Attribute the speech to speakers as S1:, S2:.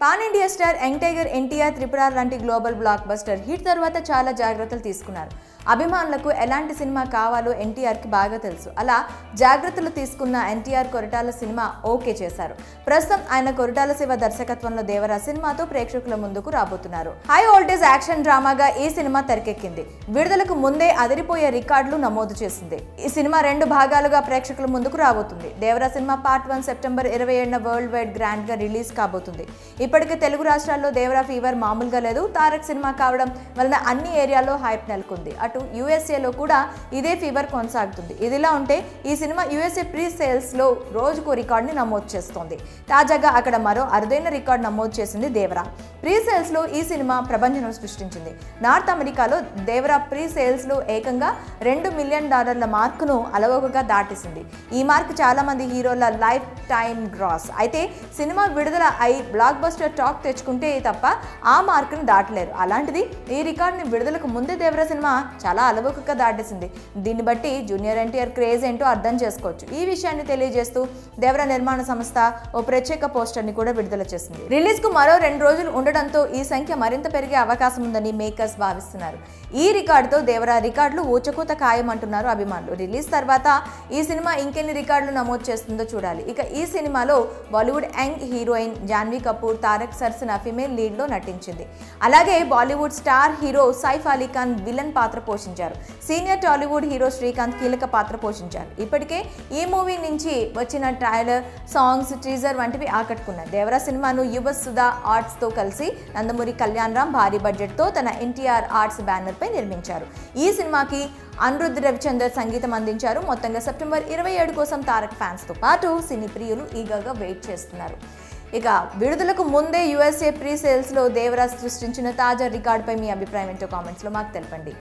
S1: Pan India star young tiger NTR Tripura లాంటి global block buster hit తర్వాత చాలా జాగ్రత్తలు తీసుకున్నారు. అభిమానులకు ఎలాంటి సినిమా కావాలో ఎన్టీఆర్కి బాగా తెలుసు. అలా జాగ్రత్తలు తీసుకున్న ఎన్టీఆర్ కొరటాల సినిమా ఓకే చేశారు. ప్రస్తుతం ఆయన కొరటాల శివ దర్శకత్వంలో దేవరా సినిమాతో ప్రేక్షకుల ముందుకు రాబోతున్నారు. హై వోల్టేజ్ యాక్షన్ డ్రామాగా ఈ సినిమా తెరకెక్కింది. విడుదలకు ముందే అదిరిపోయే రికార్డులు నమోదు చేసింది. ఈ సినిమా 2 భాగాలుగా ప్రేక్షకుల ముందుకు రాబోతుంది. దేవరా సినిమా పార్ట్ 1 సెప్టెంబర్ 27న వరల్డ్ వైడ్ గ్రాండ్ గా రిలీజ్ కాబోతుంది. ఇప్పటికే తెలుగు రాష్ట్రాల్లో దేవరా ఫీవర్ మామూలుగా లేదు. తారక్ సినిమా కావడం వలన అన్ని ఏరియాలో హైప్ నెలకొంది. అటు యుఎస్ఏలో కూడా ఇదే ఫీవర్ కొనసాగుతుంది. ఇదిలా ఉంటే ఈ సినిమా యుఎస్ఏ ప్రీ సేల్స్ లో రోజుకు రికార్డుని నమోదు చేస్తోంది. తాజాగా అక్కడ మరో అరుదైన రికార్డు నమోదు చేసింది దేవరా. ప్రీ సేల్స్ లో ఈ సినిమా ప్రభంజనం సృష్టించింది. నార్త్ అమెరికాలో దేవరా ప్రీ సేల్స్ లో ఏకంగా $2 మిలియన్ మార్కును అలవోకగా దాటేసింది. ఈ మార్క్ చాలా మంది హీరోల లైఫ్ టైమ్ గ్రాస్. అయితే సినిమా విడుదల అయి బ్లాక్ బస్టర్ టాక్ తెచ్చుకుంటే తప్ప ఆ మార్కును దాటలేరు. అలాంటిది ఈ రికార్డుని విడుదలకు ముందే దేవరా సినిమా చాలా అలవోకగా దాటేసింది. దీన్ని బట్టి జూనియర్ ఎన్టీఆర్ క్రేజ్ ఏంటో అర్థం చేసుకోవచ్చు. ఈ విషయాన్ని తెలియజేస్తూ దేవరా నిర్మాణ సంస్థ ఓ ప్రత్యేక పోస్టర్ ని కూడా విడుదల చేసింది. రిలీజ్ కు మరో 2 రోజులు ఉండడంతో ఈ సంఖ్య మరింత పెరిగే అవకాశం ఉందని మేకర్స్ భావిస్తున్నారు. ఈ రికార్డుతో దేవరా రికార్డులు ఊచకోత ఖాయమంటున్నారు అభిమానులు. రిలీజ్ తర్వాత ఈ సినిమా ఇంకెన్ని రికార్డులు నమోదు చేస్తుందో చూడాలి. ఇక ఈ సినిమాలో Bollywood young heroine Janhvi Kapoor Tarak సరసన ఫిమేల్ లీడ్ లో నటించింది. అలాగే Bollywood star hero Saif Ali Khan villain పాత్ర పోషించారు. సీనియర్ టాలీవుడ్ హీరో శ్రీకాంత్ కీలక పాత్ర పోషించారు. ఇప్పటికే ఈ మూవీ నుంచి వచ్చిన ట్రైలర్, సాంగ్స్, టీజర్ వంటివి ఆకట్టుకున్నాయి. దేవరా సినిమాను యువ సుధా ఆర్ట్స్ తో కలిసి నందమూరి కళ్యాణ్ రామ్ భారీ బడ్జెట్ తో తన ఎన్టీఆర్ ఆర్ట్స్ బ్యానర్ పై నిర్మించారు. ఈ సినిమాకి అనిరుద్ధ్ రవిచందర్ సంగీతం అందించారు. మొత్తంగా సెప్టెంబర్ 27 కోసం తారక్ ఫ్యాన్స్ తో పాటు సినీ ప్రియులు ఈగర్గా వెయిట్ చేస్తున్నారు. ఇక విడుదలకు ముందే యుఎస్ఏ ప్రీ సేల్స్ లో దేవరా సృష్టించిన తాజా రికార్డుపై మీ అభిప్రాయం ఏంటో కామెంట్స్ లో మాకు తెలపండి.